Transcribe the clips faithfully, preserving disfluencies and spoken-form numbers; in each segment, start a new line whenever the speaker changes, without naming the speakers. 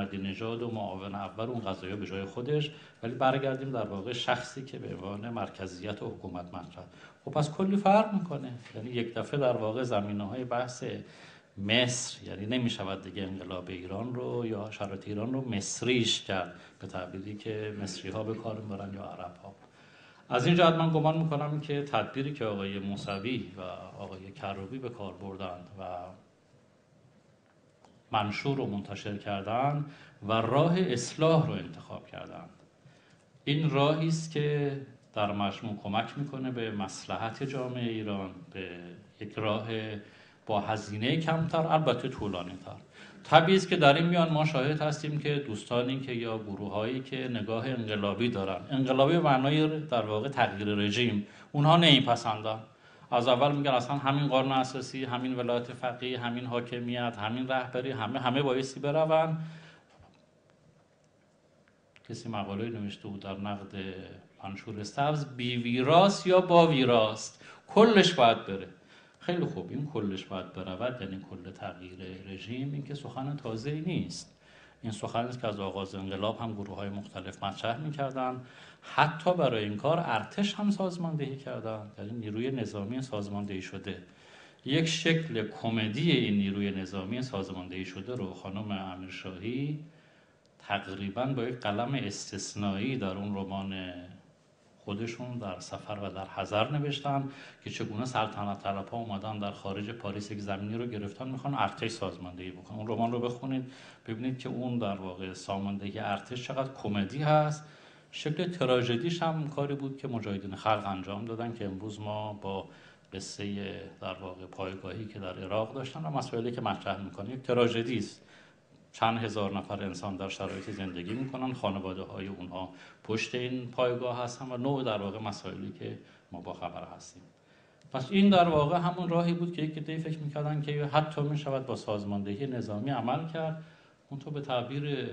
احمدی نژاد و معاون اول اون قضایا به جای خودش، ولی برگردیم در واقع شخصی که به عنوان مرکزیت و حکومت مطرح. خب پس کلی فرق میکنه. یعنی یک دفعه در واقع زمینه‌های بحث مصر، یعنی نمیشود دیگه انقلاب ایران رو یا شرایط ایران رو مصریش کرد، به تعبیری که مصری ها به کار میبرن یا عرب ها. از این جهت من گمان میکنم که تدبیری که آقای موسوی و آقای کروبی به کار بردن و منشور رو منتشر کردن و راه اصلاح رو انتخاب کردن، این راهی است که در مجموع کمک میکنه به مصلحت جامعه ایران، به یک راه با هزینه کمتر، البته طولانی تر. طبیعی است که در این میان ما شاهد هستیم که دوستانی که یا گروهایی که نگاه انقلابی دارن، انقلابی به معنای در واقع تغییر رژیم، اونها نمیپسندن. از اول میگن اصلا همین قانون اساسی، همین ولایت فقیه، همین حاکمیت، همین رهبری، همه همه بایستی برون. کسی مقاله نوشته بود در نقد منشور سبز، بی ویراست یا با ویراست، کلش باید بره. خیلی خوب، این کلش باید برود یعنی کل تغییر رژیم، این که سخن تازه‌ای نیست. این سخنی است که از آغاز انقلاب هم گروه‌های مختلف مطرح می‌کردن، حتی برای این کار ارتش هم سازماندهی کردن، یعنی نیروی نظامی سازماندهی شده. یک شکل کمدی این نیروی نظامی سازماندهی شده رو خانم امیرشاهی تقریباً با یک قلم استثنایی در اون رمان خودشون در سفر و در حضر نوشتن که چگونه سلطنت طلب‌ها اومدن در خارج پاریس یک زمینی رو گرفتن، میخوان ارتش سازماندهی بکنن. اون رمان رو بخونید ببینید که اون در واقع ساماندهی ارتش چقدر کمدی هست. شکل تراژدیش هم کاری بود که مجاهدین خلق انجام دادن که امروز ما با قصه در واقع پایگاهی که در عراق داشتن و مسائلی که مطرح میکنه، یک تراژدی است. چند هزار نفر انسان در شرایط زندگی میکنن، خانواده های اونها پشت این پایگاه هستن و نوع در واقع مسائلی که ما با خبر هستیم. پس این در واقع همون راهی بود که یک عده‌ای فکر میکردن که حتی میشود با سازماندهی نظامی عمل کرد. اون تو به تعبیر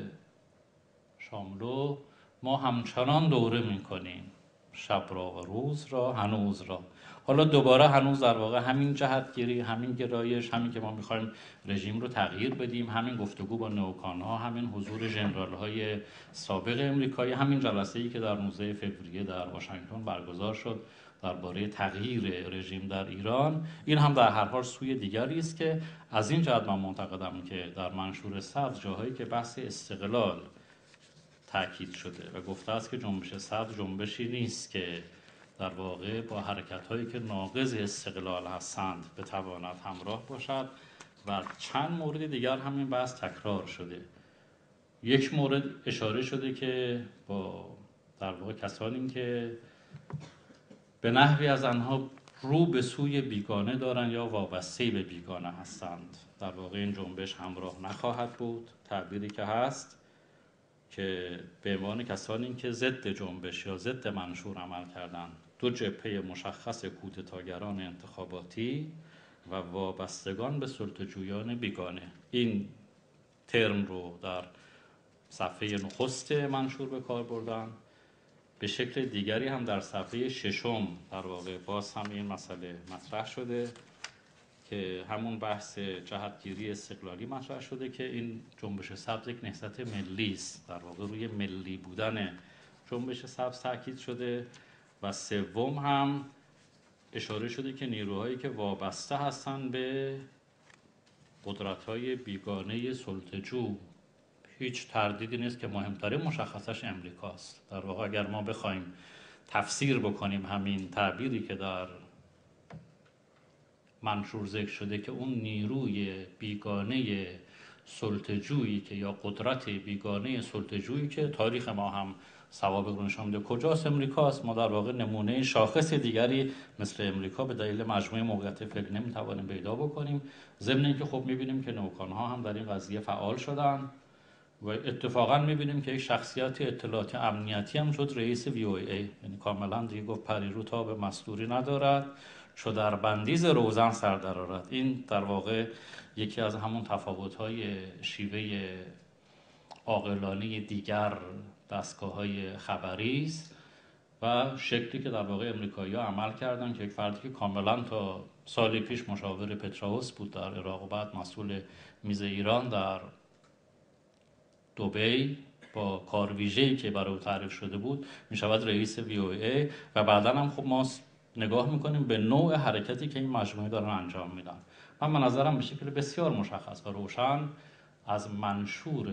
شاملو ما همچنان دوره میکنیم شب را و روز را هنوز را. حالا دوباره هنوز در واقع همین جهتگیری، همین گرایش، همین که ما میخوایم رژیم رو تغییر بدیم، همین گفتگو با نئوکان‌ها، همین حضور ژنرال‌های سابق امریکایی، همین جلسه‌ای که در نوزده فوریه در واشنگتن برگزار شد درباره تغییر رژیم در ایران، این هم در هر حال سوی دیگری است که از این جهت من معتقدم که در منشور سبز جاهایی که بحث استقلال تأکید شده و گفته است که جنبش سبز جنبشی نیست که در واقع با حرکت‌هایی که ناقض استقلال هستند بتواند همراه باشد، و چند مورد دیگر همین بحث تکرار شده. یک مورد اشاره شده که با در واقع کسانی که به نحوی از آنها رو به سوی بیگانه دارند یا وابسته به بیگانه هستند، در واقع این جنبش همراه نخواهد بود. تعبیری که هست که به عنوان کسانی که ضد جنبش یا ضد منشور عمل کردند، دو جبهه مشخص کودتاگران انتخاباتی و وابستگان به سلطه‌جویان بیگانه، این ترم رو در صفحه نخست منشور به کار بردن. به شکل دیگری هم در صفحه ششم در واقع باز هم این مسئله مطرح شده که همون بحث جهتگیری استقلالی مطرح شده که این جنبش سبز یک نهضت ملی است، در واقع روی ملی بودن جنبش سبز تاکید شده. و سوم هم اشاره شده که نیروهایی که وابسته هستند به قدرت‌های بیگانه سلطه‌جو، هیچ تردیدی نیست که مهمترین مشخصش امریکاست. در واقع اگر ما بخوایم تفسیر بکنیم همین تعبیری که در منشور ذکر شده که اون نیروی بیگانه سلطه‌جویی که یا قدرت بیگانه سلطه‌جویی که تاریخ ما هم سوابق رو نشون میده کجاست، امریکاست، ما در واقع نمونه شاخص دیگری مثل امریکا به دلیل مجموعه موقعیت فعلی نمیتوانیم پیدا بکنیم. ضمن اینکه خب میبینیم که نوکان‌ها هم در این قضیه فعال شدن و اتفاقا میبینیم که یک شخصیت اطلاعاتی امنیتی هم شد رئیس وی او ای، یعنی کاملا دیگه گفت پریرو تا به مستوری ندارد، چو در بندیز روزن سر درآرد. این در واقع یکی از همون تفاوت‌های شیوه عاقلانه دیگر دستگاه‌های خبری است و شکلی که در واقع امریکایی‌ها عمل کردن که یک فردی که کاملا تا سالی پیش مشاور پتراوس بود در عراق و بعد مسئول میز ایران در دبی با کار ویژه‌ای که برای او تعریف شده بود میشود رئیس وی او ای و بعدا هم خب ما نگاه میکنیم به نوع حرکتی که این مجموعه دارن انجام میدن. من به نظرم به شکل بسیار مشخص و روشن از منشور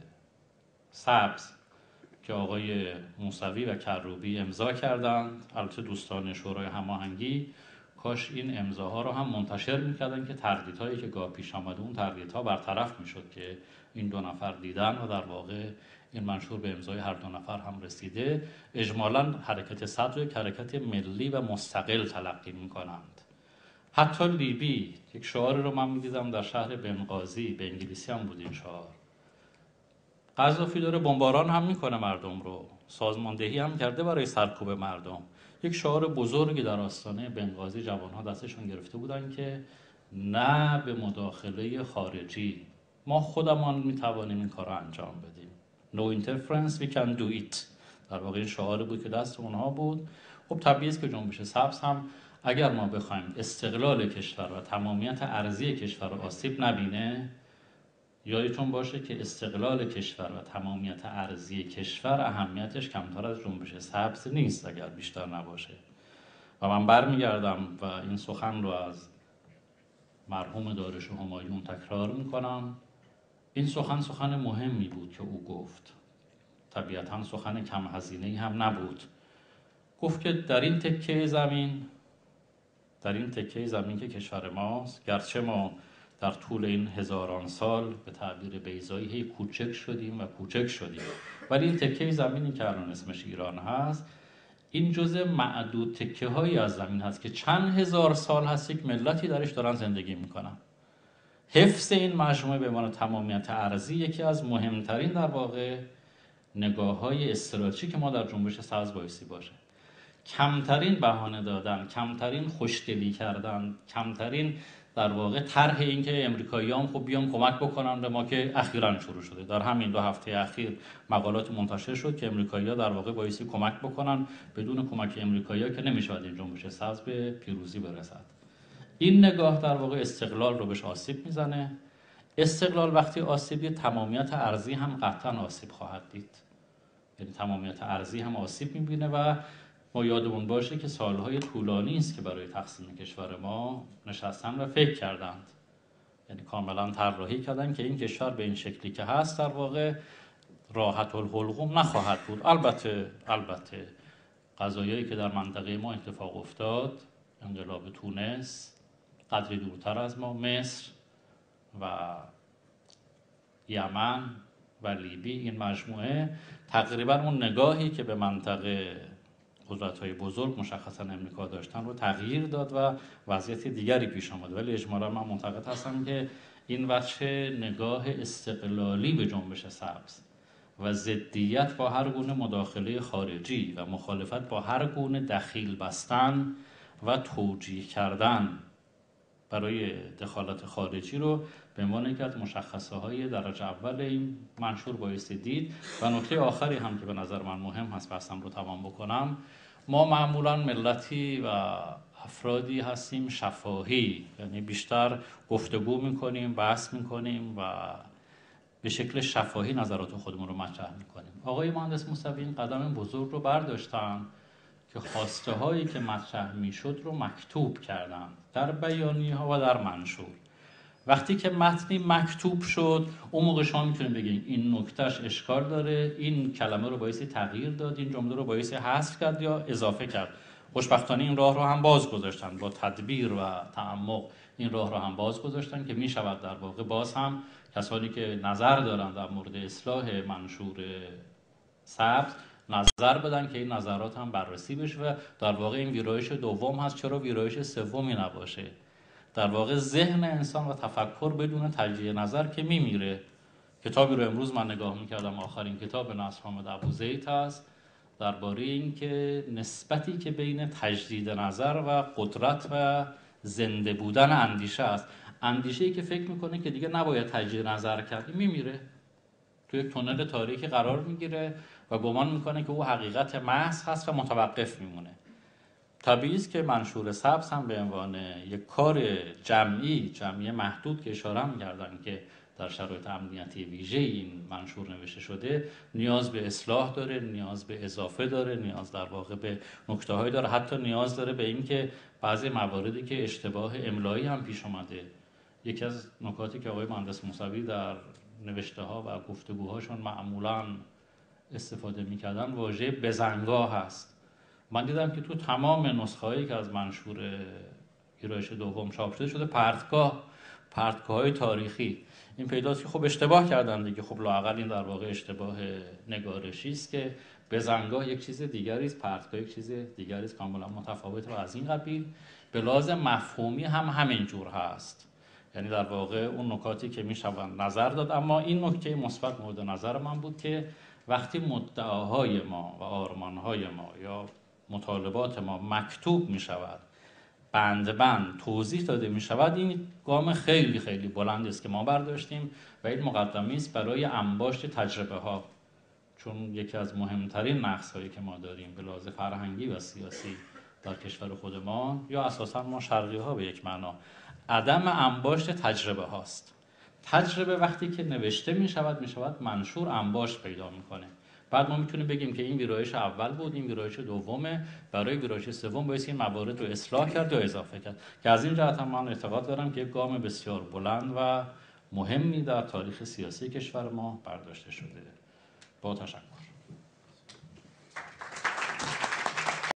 سبز که آقای موسوی و کروبی امضا کردند، البته دوستان شورای هماهنگی، کاش این امضاها رو هم منتشر میکردن که تردیدهایی که گاه پیش آمده اون تردیدها برطرف میشد که این دو نفر دیدن و در واقع این منشور به امضای هر دو نفر هم رسیده. اجمالاً حرکت سبز یک حرکت ملی و مستقل تلقی میکنند. حتی لیبی یک شعار رو من میدیدم در شهر بنغازی، به انگلیسی هم بود این شعار. قذافی داره بمباران هم میکنه مردم رو، سازماندهی هم کرده برای سرکوب مردم. یک شعار بزرگی در آستانه بنغازی جوانها دستشون گرفته بودن که نه به مداخله خارجی، ما خودمان میتوانیم این کار رو انجام بدیم. No interference, we can do it. در واقع این شعار بود که دست اونها بود. خب طبیعی است که جنبش سبز هم اگر ما بخوایم استقلال کشور و تمامیت ارضی کشور رو آسیب نبینه، یادتون باشه که استقلال کشور و تمامیت ارضی کشور اهمیتش کمتر از جنبش سبز نیست اگر بیشتر نباشه. و من برمیگردم و این سخن رو از مرحوم داریوش همایون تکرار میکنم. این سخن سخن مهمی بود که او گفت، طبیعتاً سخن کم هزینه‌ای هم نبود. گفت که در این تکه زمین در این تکه زمین که کشور ماست، گرچه ما در طول این هزاران سال به تعبیر بیضایی هی کوچک شدیم و کوچک شدیم، ولی این تکه زمینی که الان اسمش ایران هست، این جزء معدود تکه هایی از زمین هست که چند هزار سال هست یک ملتی درش دارن زندگی میکنن. حفظ این مجموعه به عنوان تمامیت ارضی یکی از مهمترین در واقع نگاه های استراتژیکی که ما در جنبش سبز بایستی باشه. کمترین بهانه دادن، کمترین خوشدلی کردن، کمترین در واقع طرح این که امریکایی‌ها خب بیان کمک بکنن به ما که اخیراً شروع شده. در همین دو هفته اخیر مقالات منتشر شد که امریکایی‌ها در واقع بایستی کمک بکنن، بدون کمک امریکایی‌ها که نمی‌شود این جنبش سبز به پیروزی برسد. این نگاه در واقع استقلال رو بهش آسیب میزنه. استقلال وقتی آسیب دید، تمامیت ارضی هم قطعاً آسیب خواهد دید. یعنی تمامیت ارضی هم آسیب می‌بینه و ما یادمون باشه که سالهای طولانی است که برای تقسیم کشور ما نشستن و فکر کردند، یعنی کاملا طراحی کردن که این کشور به این شکلی که هست در واقع راحت الحلقوم نخواهد بود. البته البته قضایایی که در منطقه ما اتفاق افتاد، انقلاب تونس، قدری دورتر از ما، مصر و یمن و لیبی، این مجموعه تقریبا اون نگاهی که به منطقه قدرت‌های بزرگ مشخصاً امریکا داشتن رو تغییر داد و وضعیت دیگری پیش آمد. ولی اجمالاً من معتقد هستم که این وجه نگاه استقلالی به جنبش سبز و ضدیت با هر گونه مداخله خارجی و مخالفت با هر گونه دخیل بستن و توجیه کردن برای دخالت خارجی رو به عنوان یکی از مشخصه های درجه اول این منشور بایستی دید. و نکته آخری هم که به نظر من مهم هست بحثم رو تمام بکنم، ما معمولا ملتی و افرادی هستیم شفاهی، یعنی بیشتر گفتگو میکنیم، بحث میکنیم و به شکل شفاهی نظرات خودمون رو مطرح میکنیم. آقای مهندس موسوی این قدم بزرگ رو برداشتن که خواسته هایی که مطرح میشد رو مکتوب کردن در بیانیه ها و در منشور. وقتی که متنی مکتوب شد، اون موقع شما میتونید بگین این نکتهش اشکال داره، این کلمه رو بایستی تغییر داد، این جمله رو بایستی حذف کرد یا اضافه کرد. خوشبختانه این راه رو هم باز گذاشتن، با تدبیر و تعمق این راه رو هم باز گذاشتن که میشود در واقع باز هم کسانی که نظر دارن در مورد اصلاح منشور سبز نظر بدن که این نظرات هم بررسی بشه و در واقع این ویرایش دوم هست. چرا ویرایش سومی نباشه؟ در واقع ذهن انسان و تفکر بدون تجزیه نظر که میمیره. کتابی رو امروز من نگاه میکردم، آخرین کتاب نصر محمد ابوزید هست، درباره این که نسبتی که بین تجدید نظر و قدرت و زنده بودن اندیشه است. اندیشه‌ای که فکر میکنه که دیگه نباید تجدید نظر کرد میمیره، توی یک تونل تاریکی قرار میگیره و گمان میکنه که او حقیقت محض هست و متوقف میمونه. طبیعی است که منشور سبز هم به عنوان یک کار جمعی جمعی محدود که اشاره می‌کردن که در شرایط امنیتی ویژه این منشور نوشته شده نیاز به اصلاح داره، نیاز به اضافه داره، نیاز در واقع به نکته‌هایی داره، حتی نیاز داره به اینکه بعضی مواردی که اشتباه املایی هم پیش اومده. یکی از نکاتی که آقای مهندس موسوی در نوشته‌ها و گفتگوهاشون معمولاً استفاده می‌کردن واژه بزنگاه هست. من دیدم که تو تمام نسخه‌هایی که از منشور ویرایش دوم چاپ شده شده پرتگاه، پرتگاه‌های تاریخی. این پیداست که خب اشتباه کردن دیگه، خب لااقل این در واقع اشتباه نگارشی است که بزنگاه یک چیز دیگری است، پرتگاه یک چیز دیگری است، کاملا متفاوت و از این قبیل. به لحاظ مفهومی هم همین جور هست، یعنی در واقع اون نکاتی که میشوند نظر داد. اما این نکته مثبت مورد نظر من بود که وقتی مدعاهای ما و آرمانهای ما یا مطالبات ما مکتوب می شود، بند بند توضیح داده می شود، این گام خیلی خیلی بلندی است که ما برداشتیم و این مقدمه است برای انباشت تجربه ها. چون یکی از مهمترین نقص هایی که ما داریم به لحاظ فرهنگی و سیاسی در کشور خودمان یا اساسا ما شرقی ها به یک معنا عدم انباشت تجربه هاست. تجربه وقتی که نوشته می شود می شود منشور انباشت پیدا میکنه. بعد ما میتونیم بگیم که این ویرایش اول بود، این ویرایش دومه، برای ویرایش سوم باید این موارد رو اصلاح کرد یا اضافه کرد، که از این جهت هم من اعتقاد دارم که یک گام بسیار بلند و مهمی در تاریخ سیاسی کشور ما برداشته شده. با تشکر.